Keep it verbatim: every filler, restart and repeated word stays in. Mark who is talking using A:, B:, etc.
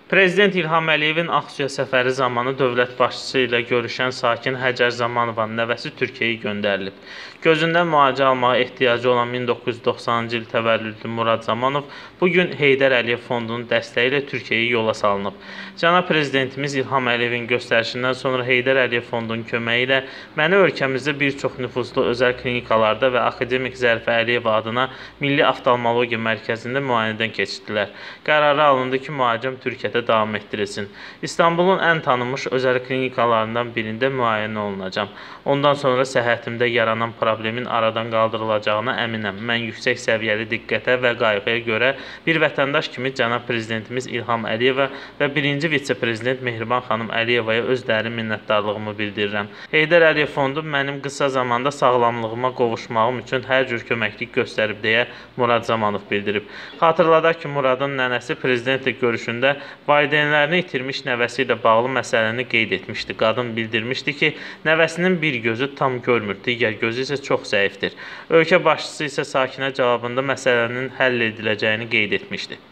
A: Prezident İlham Əliyevin Ağsuya səfəri zamanı dövlət başçısı ilə görüşən sakin Həcər Zamanovanın nəvəsi Türkiyəyə göndərilib. Gözündən müalicə almağa ehtiyacı olan min doqquz yüz doxsanıncı il təvəllüdlü Murad Zamanov bugün Heydər Əliyev Fondunun dəstəyi ilə Türkiyəyə yola salınıb. Cənab Prezidentimiz İlham Əliyevin göstərişindən sonra Heydər Əliyev Fondunun köməyi ilə məni ölkəmizdə bir çox nüfuzlu özəl klinikalarda və akademik Zərifə Əliyev adına Milli Oftalmologiya Mərkəzində müayinədən keçirdilər. Qərarı alındı ki, müalicəm Türkiyədə davam etdirilsin. İstanbulun ən tanınmış özəl klinikalarından birində müayinə olunacam. Ondan sonra səhhətimdə yaranan problemin aradan qaldırılacağına əminəm. Mən yüksək səviyyəli diqqətə və qayğıya görə bir vətəndaş kimi cənab Prezidentimiz İlham Əliyevə və birinci vitse-prezident Mehriban xanım Əliyevaya öz dərin minnətdarlığımı bildirirəm. Heydər Əliyev Fondu mənim qısa zamanda sağlamlığıma qovuşmağım üçün hər cür köməklik göstərib deyə Murad Zamanov bildirib. Xatırladaq ki, Muradın nənəsi prezidentlə görüşündə valideynlərini itirmiş nəvəsi ilə bağlı məsələni qeyd etmişdi. Qadın bildirmişdi ki, nəvəsinin bir gözü tam görmür, digər gözü isə çox zəifdir. Ölkə başçısı isə sakinə cavabında məsələnin həll ediləcəyini qeyd etmişdi.